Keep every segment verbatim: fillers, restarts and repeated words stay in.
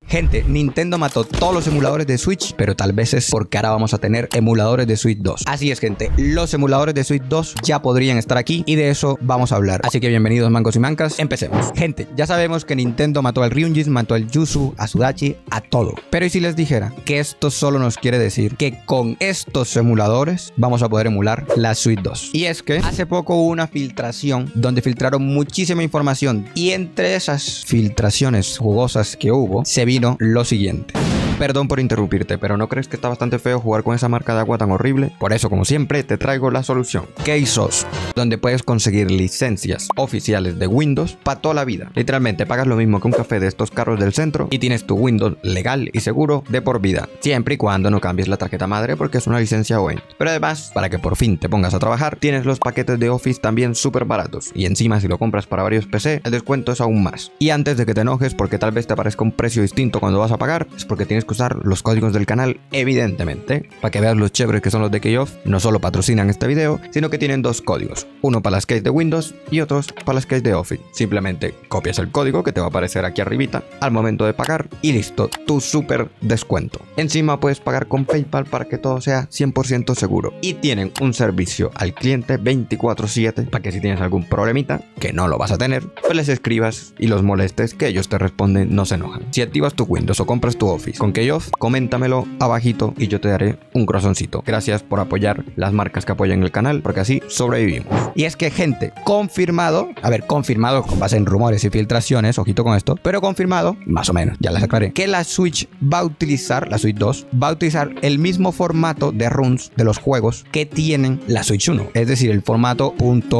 Gente, Nintendo mató todos los emuladores de Switch, pero tal vez es porque ahora vamos a tener emuladores de Switch dos. Así es, gente, los emuladores de Switch dos ya podrían estar aquí y de eso vamos a hablar. Así que bienvenidos, mancos y mancas, empecemos. Gente, ya sabemos que Nintendo mató al Ryujin, mató al Yuzu, a Sudachi, a todo. Pero ¿y si les dijera que esto solo nos quiere decir que con estos emuladores vamos a poder emular la Switch dos? Y es que hace poco hubo una filtración donde filtraron muchísima información y entre esas filtraciones jugosas que hubo se vino lo siguiente. Perdón por interrumpirte, pero ¿no crees que está bastante feo jugar con esa marca de agua tan horrible? Por eso, como siempre, te traigo la solución. Keysource, donde puedes conseguir licencias oficiales de Windows para toda la vida. Literalmente, pagas lo mismo que un café de estos carros del centro y tienes tu Windows legal y seguro de por vida. Siempre y cuando no cambies la tarjeta madre porque es una licencia O E M. Pero además, para que por fin te pongas a trabajar, tienes los paquetes de Office también súper baratos. Y encima, si lo compras para varios P C, el descuento es aún más. Y antes de que te enojes porque tal vez te aparezca un precio distinto cuando vas a pagar, es porque tienes que usar los códigos del canal, evidentemente, para que veas los chéveres que son los de Keyoff. No solo patrocinan este video, sino que tienen dos códigos, uno para las keys de Windows y otros para las keys de Office. Simplemente copias el código que te va a aparecer aquí arribita al momento de pagar y listo, tu súper descuento. Encima puedes pagar con PayPal para que todo sea cien por ciento seguro. Y tienen un servicio al cliente veinticuatro siete para que si tienes algún problemita, que no lo vas a tener, pues les escribas y los molestes, que ellos te responden, no se enojan. Si activas tu Windows o compras tu Office con Keyoff, coméntamelo abajito y yo te daré un corazoncito. Gracias por apoyar las marcas que apoyan el canal, porque así sobrevivimos. Y es que, gente, confirmado, a ver, confirmado con base en rumores y filtraciones, ojito con esto, pero confirmado, más o menos, ya les aclaré, que la Switch va a utilizar, la Switch dos, va a utilizar el mismo formato de runs de los juegos que tienen la Switch uno. Es decir, el formato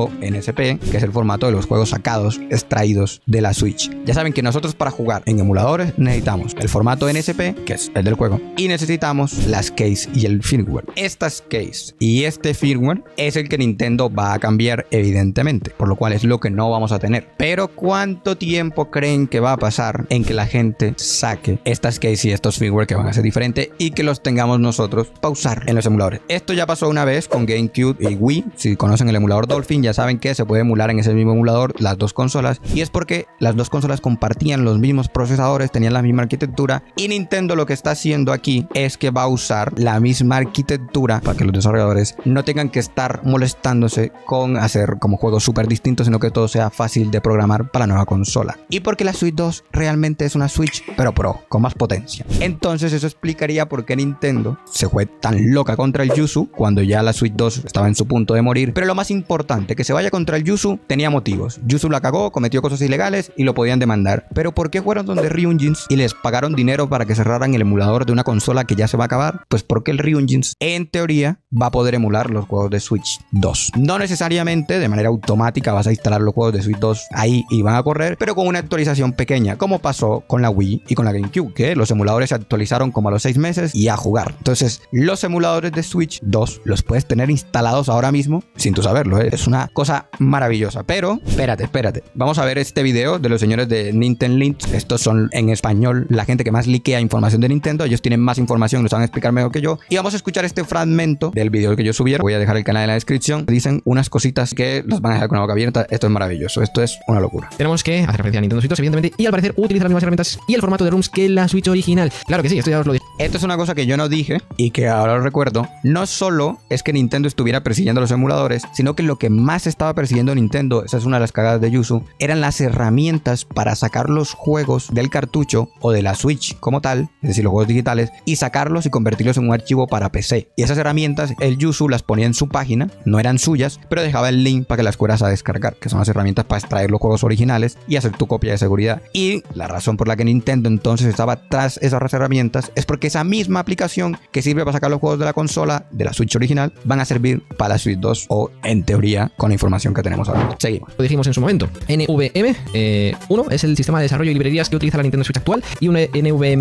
.nsp, que es el formato de los juegos sacados, extraídos de la Switch. Ya saben que nosotros para jugar en emuladores necesitamos el formato N S P, que es el del juego, y necesitamos las keys y el firmware. Estas keys y este firmware es el que Nintendo va a cambiar, evidentemente, por lo cual es lo que no vamos a tener. Pero ¿cuánto tiempo creen que va a pasar en que la gente saque estas keys y estos firmware que van a ser diferentes y que los tengamos nosotros para usar en los emuladores? Esto ya pasó una vez con GameCube y Wii. Si conocen el emulador Dolphin, ya saben que se puede emular en ese mismo emulador las dos consolas, y es porque las dos consolas compartían los mismos procesadores, tenían la misma arquitectura, y Nintendo lo que está haciendo aquí es que va a usar la misma arquitectura para que los desarrolladores no tengan que estar molestándose con hacer como juegos súper distintos, sino que todo sea fácil de programar para la nueva consola. Y porque la Switch dos realmente es una Switch pero Pro, con más potencia. Entonces eso explicaría por qué Nintendo se fue tan loca contra el Yuzu cuando ya la Switch dos estaba en su punto de morir. Pero lo más importante, que se vaya contra el Yuzu tenía motivos. Yuzu la cagó, cometió cosas ilegales y lo podían demandar. Pero ¿por qué fueron donde Ryujin y les pagaron dinero para que cerraran el emulador de una consola que ya se va a acabar? Pues porque el Ryujin en teoría va a poder emular los juegos de Switch dos. No necesariamente de manera automática vas a instalar los juegos de Switch dos ahí y van a correr, pero con una actualización pequeña, como pasó con la Wii y con la GameCube, que los emuladores se actualizaron como a los seis meses y a jugar. Entonces los emuladores de Switch dos los puedes tener instalados ahora mismo sin tú saberlo, ¿eh? Es una cosa maravillosa. Pero espérate, espérate, vamos a ver este video de los señores de Nintendo Links. Estos son en español la gente que más liquea información de Nintendo. Ellos tienen más información, nos van a explicar mejor que yo, y vamos a escuchar este fragmento del video que yo subieron. Voy a dejar el canal en la descripción. Dicen unas cositas que los van a dejar con la boca abierta. Esto es maravilloso, esto es una locura. Tenemos que hacer referencia a Nintendo Switch dos, evidentemente, y al parecer utiliza las mismas herramientas y el formato de rooms que la Switch original. Claro que sí, esto ya os lo dije. Esto es una cosa que yo no dije y que ahora lo recuerdo. No solo es que Nintendo estuviera persiguiendo los emuladores, sino que lo que más estaba persiguiendo Nintendo, esa es una de las cagadas de Yuzu, eran las herramientas para sacar los juegos del cartucho o de la Switch como tal, es decir, los juegos digitales, y sacarlos y convertirlos en un archivo para P C. Y esas herramientas el Yuzu las ponía en su página, no eran suyas, pero dejaba el link para que las fueras a descargar, que son las herramientas para extraer los juegos originales y hacer tu copia de seguridad. Y la razón por la que Nintendo entonces estaba tras esas herramientas es porque esa misma aplicación que sirve para sacar los juegos de la consola, de la Switch original, van a servir para la Switch dos, o en teoría con la información que tenemos ahora. Seguimos. Lo dijimos en su momento. N V M uno eh, es el sistema de desarrollo y librerías que utiliza la Nintendo Switch actual, y un N V M dos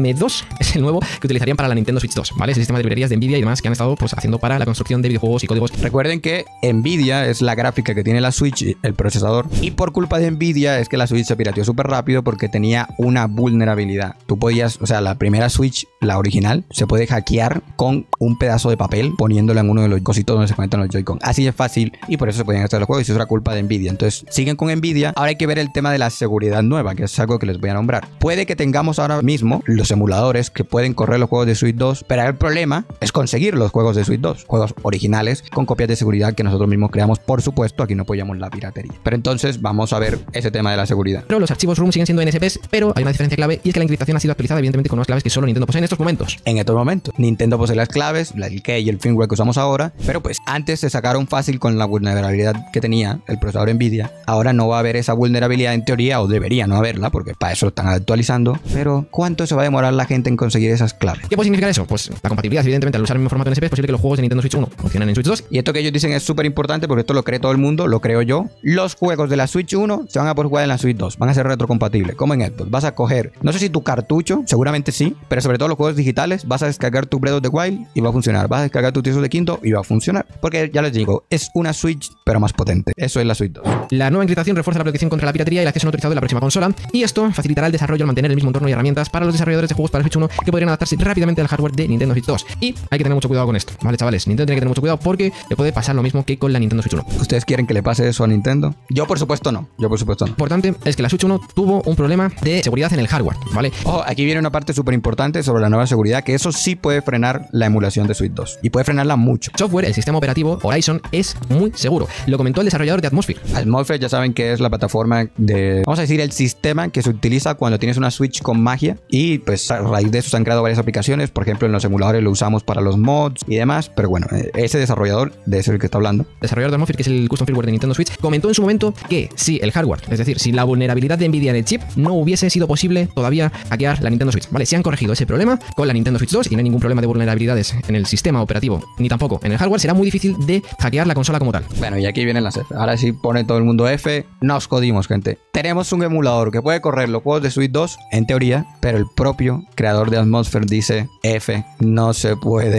es el nuevo que utilizarían para la Nintendo Switch dos, ¿vale? Ese sistema de librerías de Nvidia y demás que han estado pues haciendo para la construcción de videojuegos y códigos. Recuerden que Nvidia es la gráfica que tiene la Switch, el procesador, y por culpa de Nvidia es que la Switch se pirateó súper rápido porque tenía una vulnerabilidad. Tú podías, o sea, la primera Switch, la original, se puede hackear con un pedazo de papel poniéndolo en uno de los cositos donde se conectan los Joy-Con. Así es fácil y por eso se podían hacer los juegos y eso es la culpa de Nvidia. Entonces siguen con Nvidia. Ahora hay que ver el tema de la seguridad nueva, que es algo que les voy a nombrar. Puede que tengamos ahora mismo los emuladores que pueden correr los juegos de Switch dos, pero el problema es conseguir los juegos de Switch dos, juegos originales con copias de seguridad que nosotros mismos creamos. Por supuesto, aquí no apoyamos la piratería. Pero entonces vamos a ver ese tema de la seguridad. Pero los archivos ROM siguen siendo N S Ps, pero hay una diferencia clave y es que la encriptación ha sido actualizada evidentemente con unas claves que solo Nintendo posee en estos momentos. En estos momentos, Nintendo posee las claves, el key y el firmware que usamos ahora, pero pues antes se sacaron fácil con la vulnerabilidad que tenía el procesador Nvidia. Ahora no va a haber esa vulnerabilidad en teoría, o debería no haberla, porque para eso lo están actualizando. Pero ¿cuánto se va a demorar la gente en conseguir esas claves? ¿Qué puede significar eso? Pues la compatibilidad, evidentemente, al usar el mismo formato N S P es posible que los juegos de Nintendo Switch uno funcionen en Switch dos. Y esto que ellos dicen es súper importante porque esto lo cree todo el mundo, lo creo yo. Los juegos de la Switch uno se van a poder jugar en la Switch dos, van a ser retrocompatibles, como en Xbox. Vas a coger, no sé si tu cartucho, seguramente sí, pero sobre todo los juegos digitales, vas a descargar tu Breath of the Wild y va a funcionar. Vas a descargar tu Tears of the Kingdom y va a funcionar. Porque ya les digo, es una Switch pero más potente. Eso es la Switch dos. La nueva encriptación refuerza la protección contra la piratería y el acceso no autorizado de la próxima consola, y esto facilitará el desarrollo al mantener el mismo entorno y herramientas para los desarrolladores de juegos para Switch uno que podrían adaptarse rápidamente al hardware de Nintendo Switch dos. Y hay que tener mucho cuidado con esto, ¿vale, chavales? Nintendo tiene que tener mucho cuidado porque le puede pasar lo mismo que con la Nintendo Switch uno. ¿Ustedes quieren que le pase eso a Nintendo? Yo por supuesto no. Yo por supuesto no. Lo importante es que la Switch uno tuvo un problema de seguridad en el hardware, ¿vale? Ojo, aquí viene una parte súper importante sobre la nueva seguridad, que eso sí puede frenar la emulación de Switch dos. Y puede frenarla mucho. El software, el sistema operativo Horizon es muy seguro. Lo comentó el desarrollador de Atmosphere. Atmosphere ya saben que es la plataforma de, vamos a decir, el sistema que se utiliza cuando tienes una Switch con magia. Y pues a raíz de eso se han creado varias aplicaciones. Por ejemplo, en los emuladores lo usamos para los mods y demás. Pero bueno, ese desarrollador, de ese es el que está hablando. El desarrollador de Atmosphere, que es el custom firmware de Nintendo Switch, comentó en su momento que si el hardware, es decir, si la vulnerabilidad de Nvidia en el chip no hubiese sido posible todavía hackear la Nintendo Switch, ¿vale? Se han corregido ese problema con la Nintendo Switch dos y no hay ningún problema de vulnerabilidades en el sistema operativo ni tampoco en el hardware. Será muy difícil de hackear la consola como tal. Bueno, y aquí vienen las F. Ahora sí pone todo el mundo F. Nos jodimos, gente. Tenemos un emulador que puede correr los juegos de Switch dos, en teoría, pero el propio creador de Atmosphere dice F, no se puede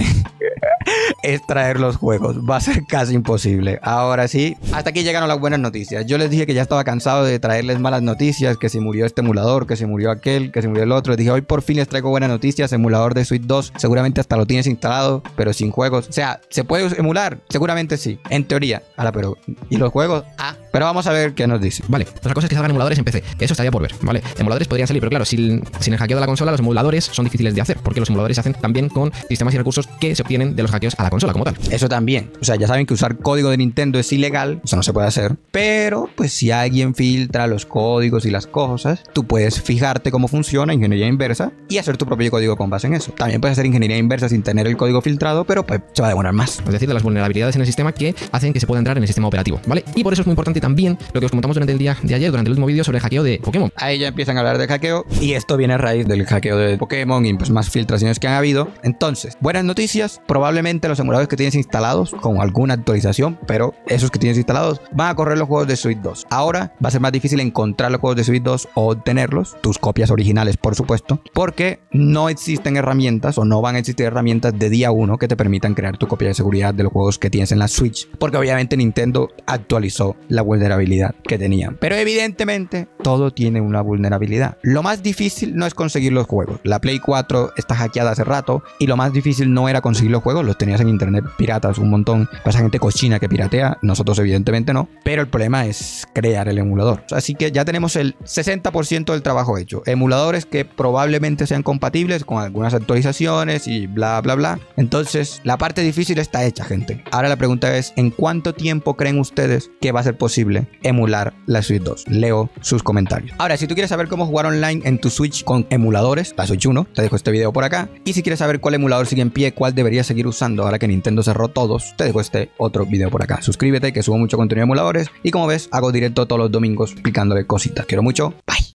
extraer los juegos, va a ser casi imposible. Ahora sí, hasta aquí llegaron las buenas noticias. Yo les dije que ya estaba cansado de traerles malas noticias, que si murió este emulador, que si murió aquel, que si murió el otro. Les dije, hoy por fin les traigo buenas noticias. Emulador de Switch dos, seguramente hasta lo tienes instalado, pero sin juegos. O sea, ¿se puede emular? Seguramente sí, en teoría. Ahora, pero ¿y los juegos? Ah, pero vamos a ver qué nos dice. Vale, otra cosa es que salgan emuladores en P C. Eso estaría por ver, ¿vale? Emuladores podrían salir, pero claro, sin, sin el hackeo de la consola, los emuladores son difíciles de hacer, porque los emuladores se hacen también con sistemas y recursos que se obtienen de los hackeos a la consola como tal. Eso también. O sea, ya saben que usar código de Nintendo es ilegal, eso no se puede hacer. Pero, pues si alguien filtra los códigos y las cosas, tú puedes fijarte cómo funciona ingeniería inversa y hacer tu propio código con base en eso. También puedes hacer ingeniería inversa sin tener el código filtrado, pero pues se va a demorar más. Es decir, de las vulnerabilidades en el sistema que hacen que se pueda entrar en el sistema operativo, ¿vale? Y por eso es muy importante también lo que os comentamos durante el día de ayer, durante el último vídeo sobre el hackeo de Pokémon. Ahí ya empiezan a hablar de hackeo y esto viene a raíz del hackeo de Pokémon y pues más filtraciones que han habido. Entonces, buenas noticias, probablemente los emuladores que tienes instalados con alguna actualización, pero esos que tienes instalados van a correr los juegos de Switch dos. Ahora va a ser más difícil encontrar los juegos de Switch dos o obtenerlos, tus copias originales por supuesto, porque no existen herramientas o no van a existir herramientas de día uno que te permitan crear tu copia de seguridad de los juegos que tienes en la Switch, porque obviamente Nintendo actualizó la vulnerabilidad que tenían. Pero evidentemente todo tiene una vulnerabilidad. Lo más difícil no es conseguir los juegos. La Play cuatro está hackeada hace rato y lo más difícil no era conseguir los juegos, los tenías en internet piratas un montón. Pasa gente cochina que piratea, nosotros evidentemente no, pero el problema es crear el emulador. Así que ya tenemos el sesenta por ciento del trabajo hecho. Emuladores que probablemente sean compatibles con algunas actualizaciones y bla bla bla. Entonces la parte difícil está hecha, gente. Ahora la pregunta es, ¿en cuánto tiempo creen ustedes que va a ser posible emular la Switch dos? Leo sus comentarios. Ahora, si tú quieres saber cómo jugar online en tu Switch con emuladores, la Switch uno, te dejo este video por acá. Y si quieres saber cuál emulador sigue en pie, cuál deberías seguir usando ahora que Nintendo cerró todos, te dejo este otro video por acá. Suscríbete, que subo mucho contenido de emuladores y como ves hago directo todos los domingos explicándole cositas. Quiero mucho, bye.